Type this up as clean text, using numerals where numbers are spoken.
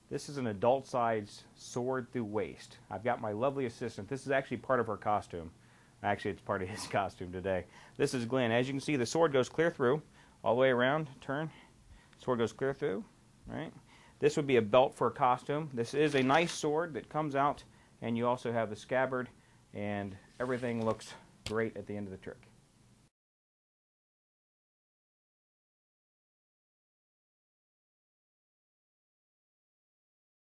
This is an adult size sword through waist. I've got my lovely assistant. This is actually part of her costume. Actually, it's part of his costume today. This is Glenn. As you can see, the sword goes clear through, all the way around, turn. Sword goes clear through, right? This would be a belt for a costume. This is a nice sword that comes out, and you also have the scabbard, and everything looks great at the end of the trick.